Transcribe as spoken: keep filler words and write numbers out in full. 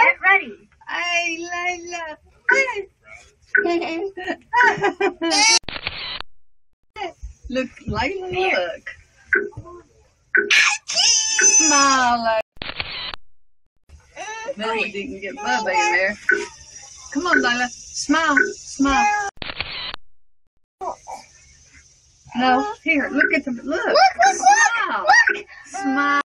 Get ready. Hey, Layla. Look, Layla, look. Smile, Layla. Then we didn't get Bubba in there. Come on, Layla. Smile. Smile. No, here, look at the look. Look, look, Smile. look, look. Smile.